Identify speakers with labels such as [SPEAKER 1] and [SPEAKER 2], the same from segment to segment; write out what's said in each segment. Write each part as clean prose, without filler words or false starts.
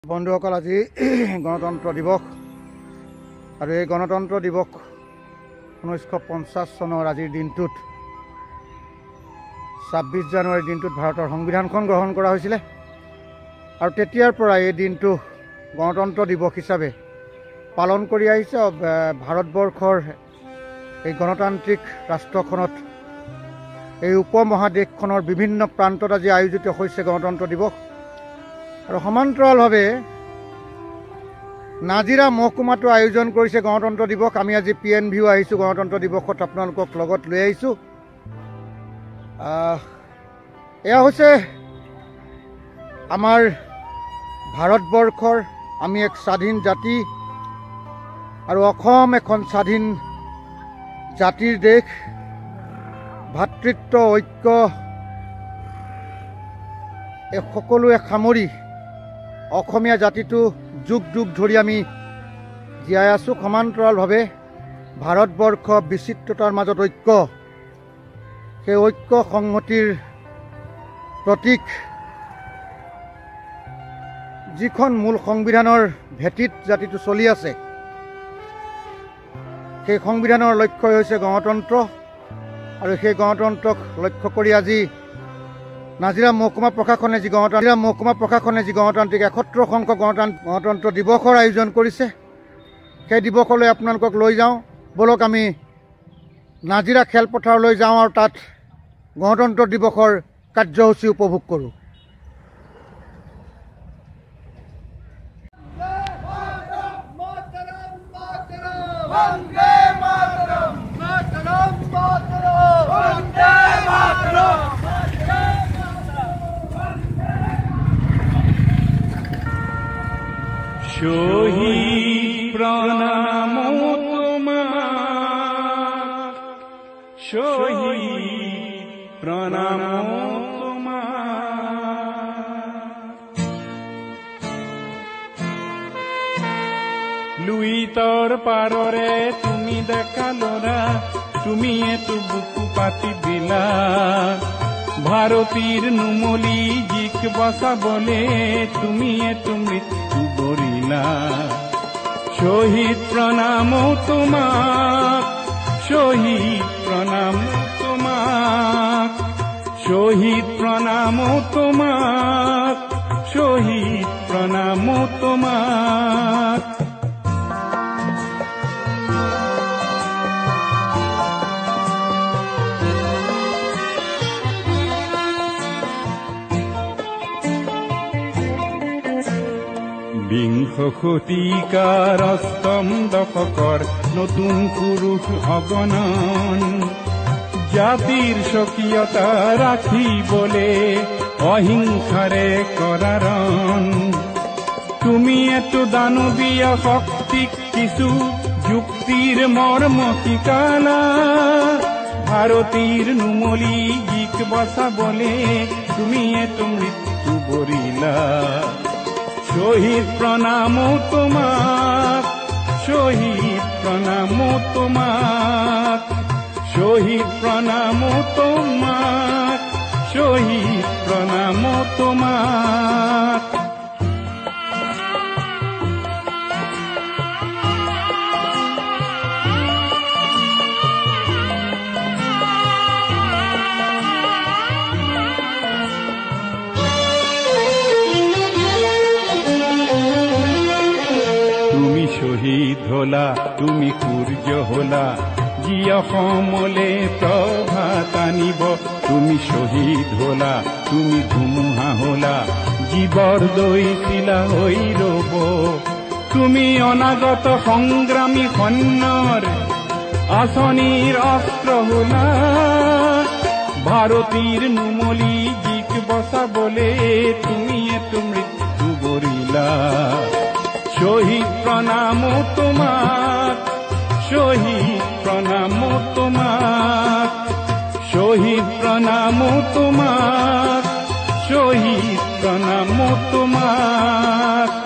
[SPEAKER 1] বন্ধুসকল, আজি গণতন্ত্ৰ দিৱস আৰু এই গণতন্ত্ৰ দিৱস 1950 চনৰ আজিৰ দিনটোত 26 জানুৱাৰীৰ দিনটোত ভাৰতৰ সংবিধানখন গ্ৰহণ কৰা হৈছিল আৰু তেতিয়াৰ পৰা এই দিনটো গণতন্ত্ৰ দিৱস হিচাপে পালন কৰি আহিছে। ভাৰতবৰ্ষৰ এই গণতান্ত্ৰিক ৰাষ্ট্ৰখনত এই উপমহাদেশখনৰ বিভিন্ন প্ৰান্তত আজি আয়োজিত হৈছে গণতন্ত্ৰ দিৱস আৰু সমান্তৰালভাৱে নাজিৰা মহকুমাটো আয়োজন কৰিছে গণতন্ত্ৰ দিৱস। আমি আজি PNVও আহিছোঁ গণতন্ত্ৰ দিৱসত আপোনালোকক লগত লৈ আহিছোঁ। এয়া হৈছে আমাৰ ভাৰতবৰ্ষৰ, আমি এক স্বাধীন জাতি আৰু অসম এখন স্বাধীন জাতিৰ দেশ। ভাতৃত্ব ঐক্য এই সকলোৱে সামৰি অসমীয়া জাতিটো যুগ যুগ ধৰি আমি জীয়াই আছোঁ। সমান্তৰালভাৱে ভাৰতবৰ্ষ বিচিত্ৰতাৰ মাজত ঐক্য, সেই ঐক্য সংহতিৰ প্ৰতীক যিখন মূল সংবিধানৰ ভেটিত জাতিটো চলি আছে, সেই সংবিধানৰ লক্ষ্যই হৈছে গণতন্ত্ৰ আৰু সেই গণতন্ত্ৰক লক্ষ্য কৰি আজি নাজিৰা মহকুমা প্ৰশাসনে যি গণতান্ত্ৰিক 71 সংখ্যক গণতন্ত্ৰ দিৱসৰ আয়োজন কৰিছে, সেই দিৱসলৈ আপোনালোকক লৈ যাওঁ। বলক আমি নাজিৰা খেলপথাৰলৈ যাওঁ আৰু তাত গণতন্ত্ৰ দিৱসৰ কাৰ্যসূচী উপভোগ কৰোঁ।
[SPEAKER 2] শহীদ প্রণাম তোমার, শহীদ প্রণাম তোমার। লুইতর পাররে তুমি দেখালোরা, তুমি এটু বুকু পাতি দিলা। ভারতীর নুমলি জিক বসা বলে তুমি এটু মৃত্যু বরিলা। শহীদ প্রণাম তোমাক, শহীদ প্রণাম তোমাক, শহীদ প্রণাম তোমাক, শহীদ প্রণাম তোমাক। বিংশ শতিকাৰ অষ্টম দশকৰ নতুন পুৰুষ অগণন, জাতিৰ স্বকীয়তা ৰাখিবলে অহিংসাৰে কৰাৰণ। তুমি এটো দানৱীয় শক্তিক কিছু যুক্তিৰ মৰ্ম শিকালা। ভাৰতীৰ নুমলি জিক বচাবলে তুমি এটো মৃত্যু বৰিলা। শহীদ প্রণাম তোমাক, শহীদ প্রণাম তোমাক, শহীদ প্রণাম তোমাক, শহীদ প্রণাম তোমাক। শহীদ হলা তুমি সূৰ্য হলা, যি অসমলে প্ৰভাত আনিব। তুমি শহীদ হলা তুমি ধুমুহা হলা, জীৱৰ দৈছিলা হৈ ৰব। তুমি অনাগত সংগ্ৰামী সৈন্যৰ আঁচনিৰ অস্ত্ৰ হলা। ভাৰতীৰ নুমলি জিক বচাবলে তুমি এটো মৃত্যু বৰিলা। শহীদ প্রণাম তোমাক, শহীদ প্রণাম তোমাক, শহীদ প্রণাম তোমাক, শহীদ প্রণাম তোমাক।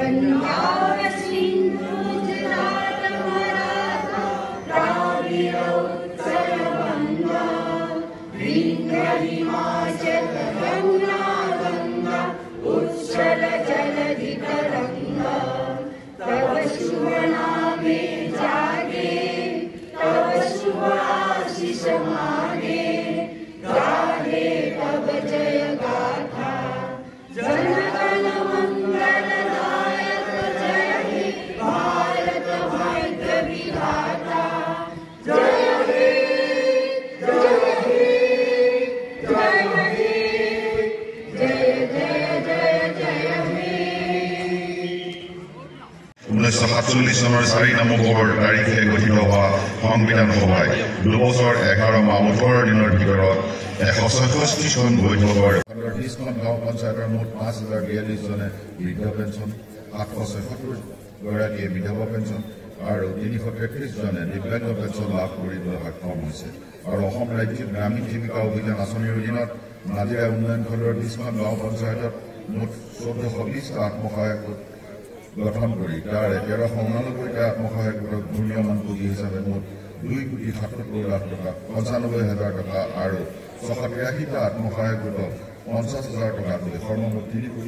[SPEAKER 3] চনৰ 4 নৱেম্বৰ তাৰিখে গঠিত হোৱা সংবিধান সভাই 2 বছৰ 11 মাহ 18 দিনৰ ভিতৰত 166খন বৈঠকৰ 30খন গাঁও পঞ্চায়তৰ মুঠ 5042 জনে বৃদ্ধ পেঞ্চন 776 গৰাকীয়ে বিধৱা পেঞ্চন আৰু 333 জনে দিব্যাংগ পেঞ্চন লাভ কৰিবলৈ সক্ষম হৈছে আৰু অসম ৰাজ্যিক গ্ৰামীণ জীৱিকা অভিযান আঁচনিৰ অধীনত নাজিৰা উন্নয়ন খণ্ডৰ 30খন গাঁও পঞ্চায়তত মুঠ 1420টা আত্মসহায়ক গঠন কৰি তাৰ 1389টা আত্মসহায়ক গোটক ঘূৰ্ণীয়মান পুঁজি হিচাপে মুঠ 2,77,00,000 টকা 95,000 টকা আৰু 683টা আত্মসহায়ক গোটক 50,000 টকা তুলি সৰ্বমুঠ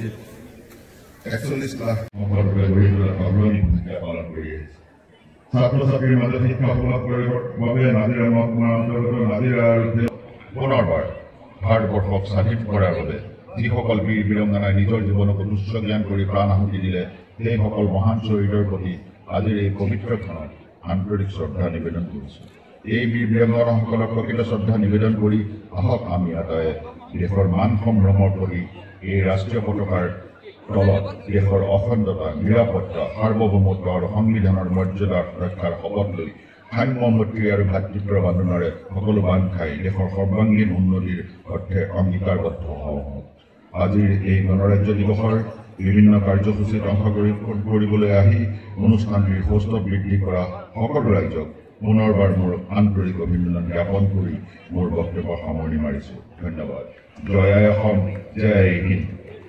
[SPEAKER 3] 3,41,00,000 অগ্ৰণী ভূমিকা পালন কৰি আহিছে। ছাত্ৰ ছাত্ৰীৰ মাজত শিক্ষা সুলভ কৰিবৰ বাবে নাজিৰা মহকুমাৰ অন্তৰ্গত নাজিৰা আৰু পুনৰবাৰ ভাৰতবৰ্ষক স্বাধীন কৰাৰ বাবে যিসকল বীৰ বীৰংগনাই নিজৰ জীৱনক তুচ্ছ জ্ঞান কৰি প্ৰাণ আহুতি দিলে সেইসকল মহান শ্বহীদৰ প্ৰতি আজিৰ এই পবিত্ৰ ক্ষণত আন্তৰিক শ্ৰদ্ধা নিবেদন কৰিছোঁ। এই বীৰ বীৰাংগনাসকলক প্ৰকৃত শ্ৰদ্ধা নিবেদন কৰি আহক আমি আটায়ে দেশৰ মান সম্ভ্ৰমৰ প্ৰতি এই ৰাষ্ট্ৰীয় পতাকাৰ তলত দেশৰ অখণ্ডতা নিৰাপত্তা সাৰ্বভৌমত্ব আৰু সংবিধানৰ মৰ্যাদা ৰক্ষাৰ শপত লৈ সাম্য মৈত্ৰী আৰু ভাতৃত্বৰ বান্ধোনেৰে সকলো বান্ধ খাই দেশৰ সৰ্বাংগীন উন্নতিৰ অৰ্থে অংগীকাৰবদ্ধ হওঁ। আজিৰ এই গণৰাজ্য দিৱসৰ বিভিন্ন কাৰ্যসূচীত অংশগ্ৰহণ কৰিবলৈ আহি অনুষ্ঠানটিৰ সৌষ্ঠৱ বৃদ্ধি কৰা সকলো ৰাইজক পুনৰবাৰ মোৰ আন্তৰিক অভিনন্দন জ্ঞাপন কৰি মোৰ বক্তব্য সামৰণি মাৰিছোঁ। ধন্যবাদ। জয় অসম, জয় হিন্দ।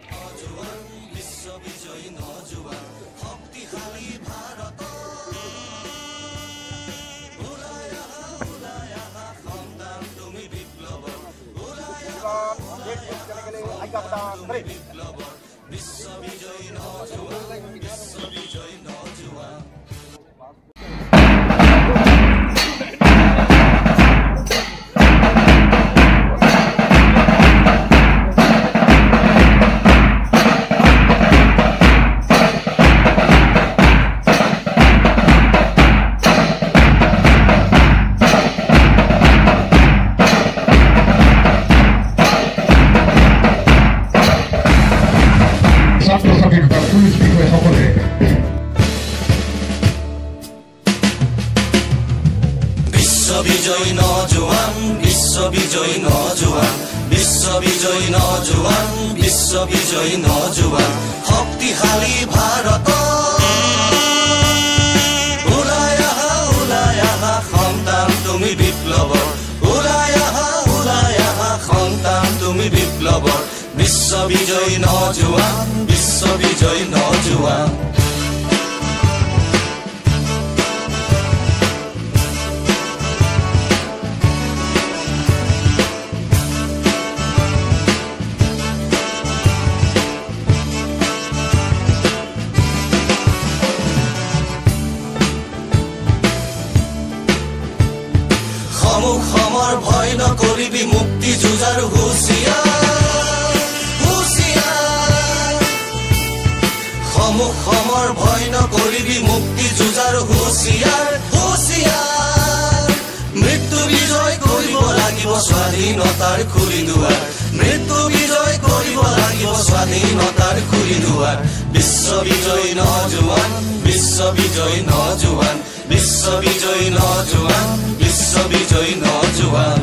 [SPEAKER 4] বিশ্ববিজয়ী নজোৱান বিশ্ববিজয়ী নজোৱান বিশ্ববিজয়ী নজোৱান বিশ্ববিজয়ী নজোৱান শক্তিশালী ভাৰত ওলাই আহা সন্তান তুমি বিপ্লৱৰ ওলাই আহা সন্তান তুমি বিপ্লৱৰ বিশ্ববিজয়ী নজোৱান বিশ্ববিজয়ী নজোৱান সমর ভয় নকরিবি মুক্তি যুঁজাৰ হুঁচিয়াৰ সমর ভয় নকরিবি মুক্তি যুঁজাৰ হুঁচিয়াৰ মৃত্যু বিজয় কৰিব লাগিব স্বাধীনতাৰ খুলি দুৱাৰ মৃত্যু বিজয় কৰিব লাগিব স্বাধীনতাৰ খুলি দুৱাৰ বিশ্ববিজয়ী নজোৱান বিশ্ববিজয়ী নজোৱান বিশ্ববিজয়ী নজোৱান বিশ্ববিজয়ী নজোৱান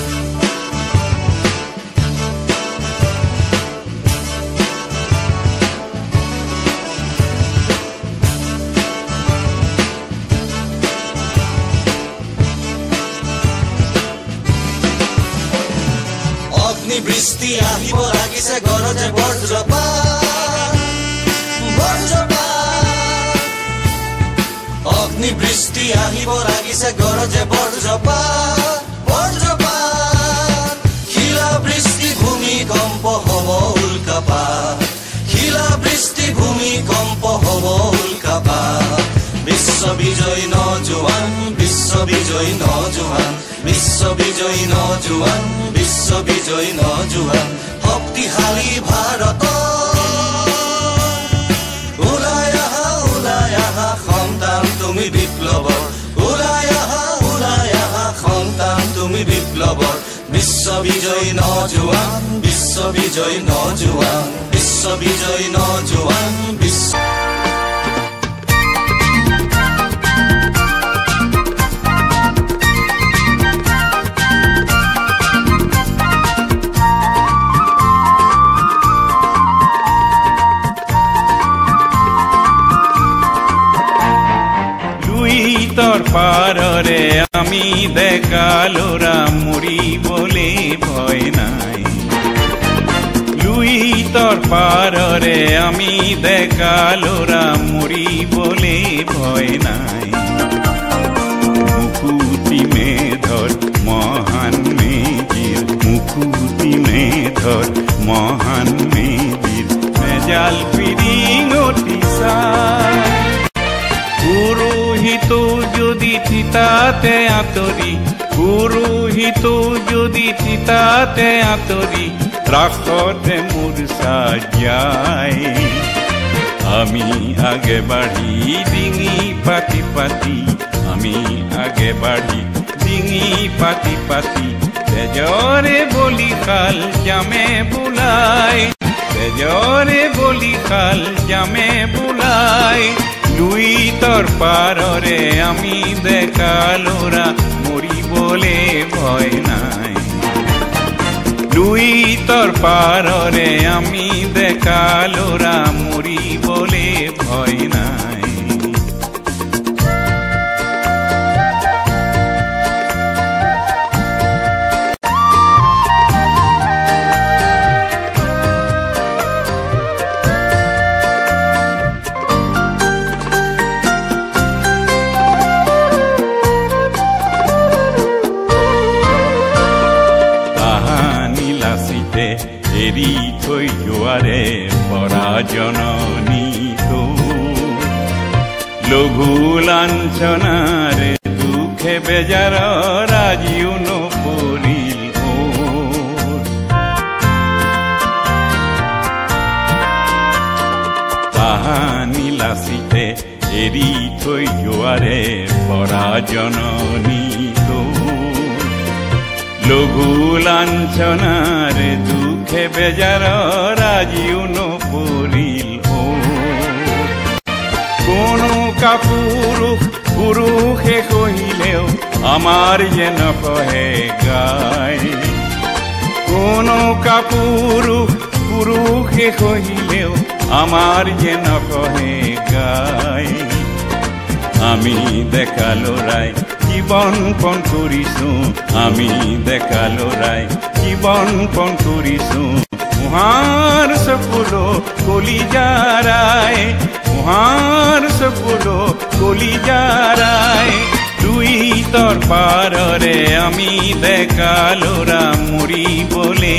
[SPEAKER 4] অগ্নি বৃষ্টি আহিব লাগিছে গৰজে বজ্ৰপাত অগ্নি বৃষ্টি আহিব লাগিছে গৰজে বজ্ৰপাত শিলা বৃষ্টি ভূমিকম্প হ'ব উল্কাপাত শিলা বৃষ্টি ভূমিকম্প হ'ব উল্কাপাত বিশ্ববিজয়ী নজোৱান বিশ্ববিজয়ী নজোৱান বিশ্ববিজয়ী নজোৱান বিশ্ববিজয়ী নজোৱান শক্তিশালী ভাৰত ওলাই আহা সন্তান তুমি বিপ্লৱৰ ওলাই আহা সন্তান তুমি বিপ্লৱৰ বিশ্ববিজয়ী নজোৱান বিশ্ববিজয়ী নজোৱান বিশ্ববিজয়ী নজোৱান বিশ্ব
[SPEAKER 2] পাৰৰে আমি ডেকালৰা মৰিবলে ভয় নাই লুইতৰ পাৰৰে আমি ডেকালৰা মৰিবলে ভয় নাই মুকুতি মেধৰ মহান মেজিৰ মুকুতি মেধৰ মহান মেজিৰ মেজাল পিৰিঙতি চাই পুৰোহিতো যদি তিতাতে আঁতৰি পুৰোহিতো যদি তিতাতে আঁতৰি ৰাসতে মূৰ্ছা যায় আমি আগে বাঢ়ি ডিঙি পাতি পাতি আমি আগে বাঢ়ি ডিঙি পাতি পাতি তেজৰে বলিশাল জামে বোলাই তেজৰে বলিশাল জামে বোলাই লুইতৰ পাৰৰে আমি ডেকালৰা মৰিবলে ভয় নাই লুইতৰ পাৰৰে আমি ডেকালৰা মৰিবলে ভয় নাই এৰি থৈ যোৱাৰে পৰা জননী লঘু লাঞ্ছনাৰে দুখে বেজাৰৰ আজিও নপৰিল তাহানি লাচিতে এৰি থৈ যোৱাৰে পৰা জননী লঘু লাঞ্ছনাৰে দুখে বেজাৰৰ আজিও নপৰিল কোনো পুৰুষে কহিলেও আমাৰ যে নকহে গাই কোনো পুৰুষে কহিলেও আমাৰ যে নকহে গাই আমি ডেকালৰাই জীবন পণ কৰিছো আমি ডেকালৰাই জীবন পণ কৰিছো মুহাৰ চকুলো কলিজাৰাই মুহাৰ চকুলো কলিজাৰাই লুইতৰ পাৰৰে আমি ডেকালৰা মৰিবলে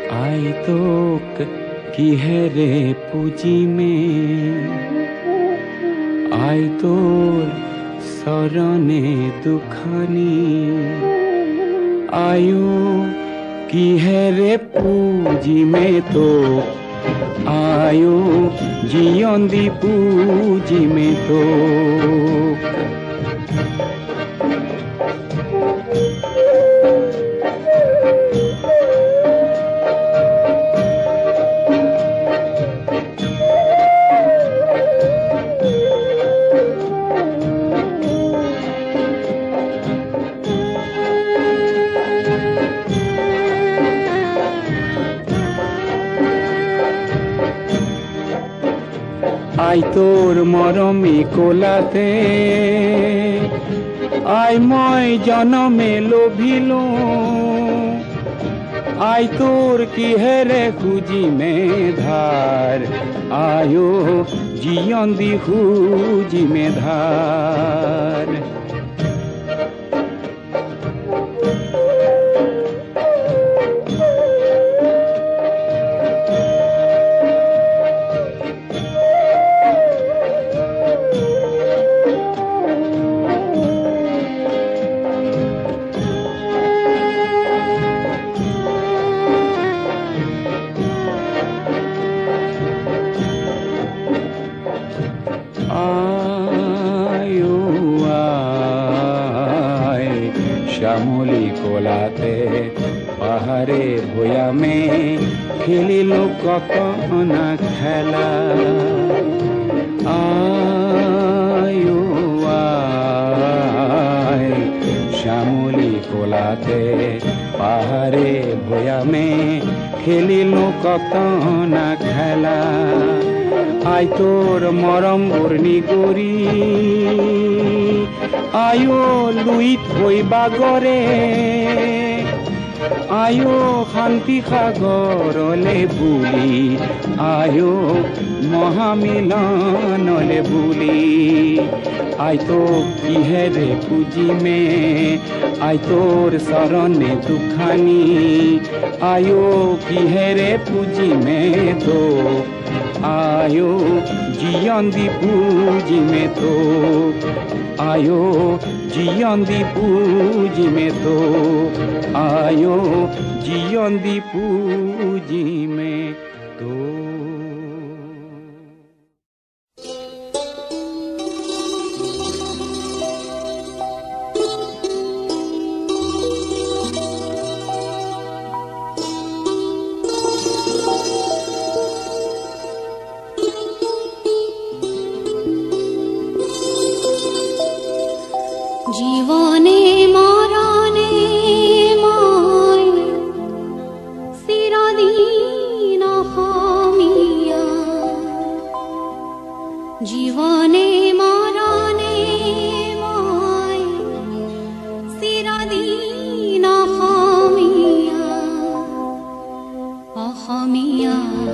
[SPEAKER 2] আই তোক কিহেৰে পুজিমে আই তোৰ চৰণে দুখানি আয়ো কিহেৰে পুজিমে তোক আয়ো জীয়ন্দি পুজিমে তোক আই তোৰ মৰমী কোলাতে আই মই জনমে লোভিলো আই তোৰ কিহেৰে খুজিমে ধাৰ আয়ো জীয়ন্দি খুজিমে ধাৰ শ্যামলী কোলাতে পাহাড়ে ভৈয়ামে খেলিলো ককনা খেলা আয়ো আয় শ্যামলী কোলাতে পাহাড়ে ভৈয়ামে খেলিলো ককনা খেলা আই তোর মরম বর্ণি গরি আয়ো লুইত হই বাগরে আয়ো শান্তি সাগরলে বুলি আয়ো মহামিলনলে বুলি আই তো কিহেরে পুজিমে আই তোর শরণে দুখানি আয়ো কিহেরে পুজিমে তো আয়ো জীয়ন্দি পুজিমে তো আয়ো জীয়ন্দি পুজিমে তো আয়ো জীয়ন্দি পুজিমে তো
[SPEAKER 5] জীবনে মরণে মই চিরদিন অসমীয়া জীবনে মরণে মই চিরদিন অসমীয়া অসমীয়া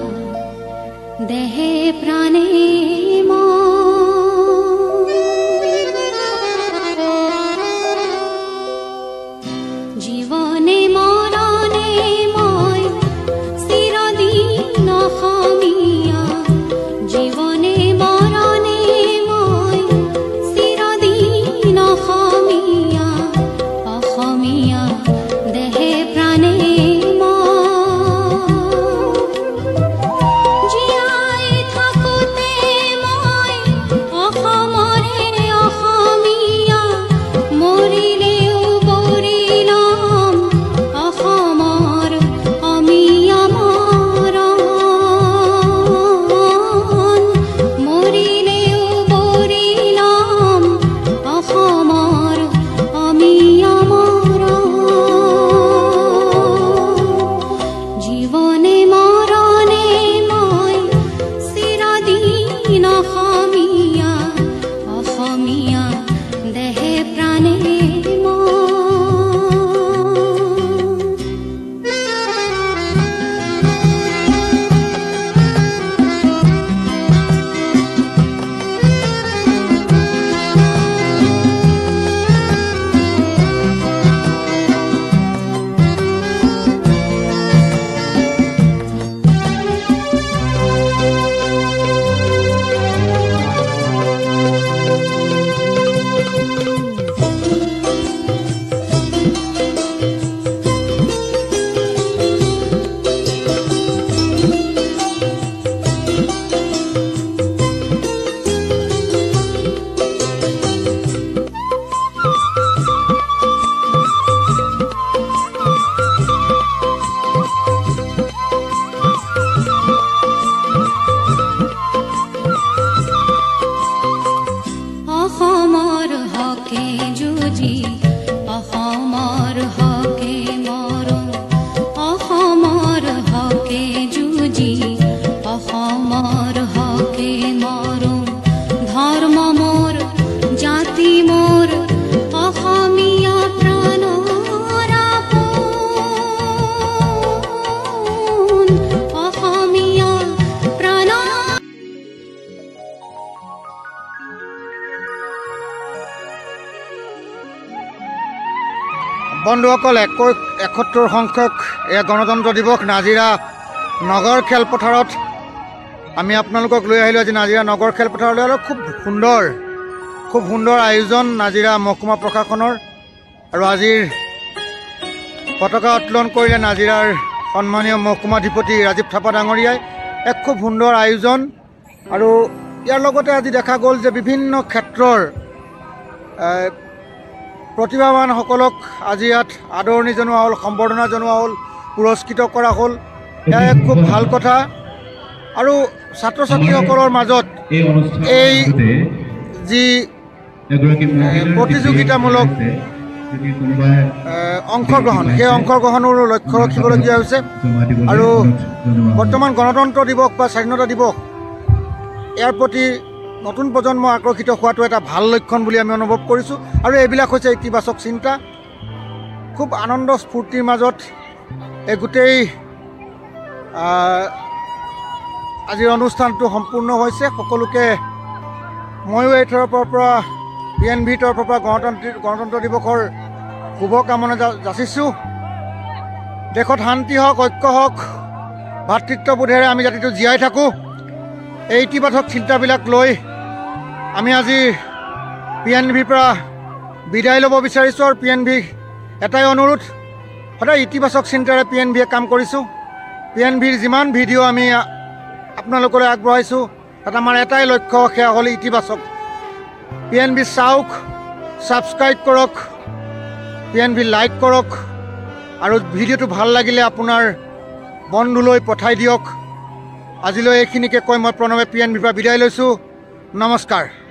[SPEAKER 5] দেহে প্রাণে জীবনে মরণে মই চিরদিন অসমীয়া জীবনে মরণে মই চিরদিন অসমীয়া অসমীয়া দেহে প্রাণে জীয়াই থাকোতে মই
[SPEAKER 1] বন্ধুসকল 71 সংখ্যক এই গণতন্ত্ৰ দিৱস নাজিৰা নগৰ খেলপথাৰত আমি আপোনালোকক লৈ আহিলোঁ আজি নাজিৰা নগৰ খেলপথাৰলৈ আৰু খুব সুন্দৰ আয়োজন নাজিৰা মহকুমা প্ৰশাসনৰ আৰু আজিৰ পতাকা উত্তোলন কৰিলে নাজিৰাৰ সন্মানীয় মহকুমাধিপতি ৰাজীৱ থাপা ডাঙৰীয়াই এক খুব সুন্দৰ আয়োজন আৰু ইয়াৰ লগতে আজি দেখা গ'ল যে বিভিন্ন ক্ষেত্ৰৰ প্ৰতিভাৱানসকলক আজি ইয়াত আদৰণি জনোৱা হ'ল সম্বৰ্ধনা জনোৱা হ'ল পুৰস্কৃত কৰা হ'ল এয়া এক খুব ভাল কথা আৰু ছাত্ৰ ছাত্ৰীসকলৰ মাজত এই যি প্ৰতিযোগিতামূলক অংশগ্ৰহণ সেই অংশগ্ৰহণৰ লক্ষ্য ৰাখিবলগীয়া হৈছে আৰু বৰ্তমান গণতন্ত্ৰ দিৱস বা স্বাধীনতা দিৱস ইয়াৰ প্ৰতি নতুন প্ৰজন্ম আকৰ্ষিত হোৱাটো এটা ভাল লক্ষণ বুলি আমি অনুভৱ কৰিছোঁ আৰু এইবিলাক হৈছে ইতিবাচক চিন্তা খুব আনন্দ স্ফূৰ্তিৰ মাজত এই গোটেই আজিৰ অনুষ্ঠানটো সম্পূৰ্ণ হৈছে সকলোকে ময়ো এই তৰফৰ পৰা PNBৰ তৰফৰ পৰা গণতন্ত্ৰ দিৱসৰ শুভকামনা যাচিছোঁ দেশত শান্তি হওক ঐক্য হওক ভাতৃত্ববোধেৰে আমি জাতিটো জীয়াই থাকোঁ এই ইতিবাচক চিন্তাবিলাক লৈ আমি আজি PNBৰ পৰা বিদায় ল'ব বিচাৰিছোঁ আৰু PNB এটাই অনুৰোধ সদায় ইতিবাচক চিন্তাৰে PNBয়ে কাম কৰিছোঁ PNBৰ যিমান ভিডিঅ' আমি আপোনালোকলৈ আগবঢ়াইছোঁ তাত আমাৰ এটাই লক্ষ্য সেয়া হ'ল ইতিবাচক PNB চাওক ছাবস্ক্ৰাইব কৰক PNB লাইক কৰক আৰু ভিডিঅ'টো ভাল লাগিলে আপোনাৰ বন্ধুলৈ পঠাই দিয়ক আজিলৈ এইখিনিকে কৈ মই প্ৰণৱে PNBৰ পৰা বিদায় লৈছোঁ নমস্কাৰ।